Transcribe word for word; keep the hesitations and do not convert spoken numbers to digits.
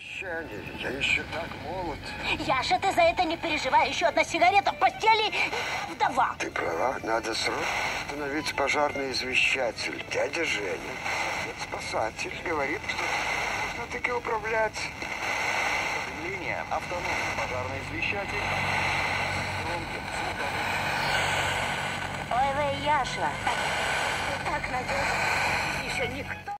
Я еще так молод. Яша, ты за это не переживай. Еще одна сигарета в постели, вдова. Ты права, надо срочно установить пожарный извещатель. Дядя Женя, спасатель, говорит, что нужно таки управлять. Линия, автономный пожарный извещатель. Ой, вы, Яша, ты так надежда. Еще никто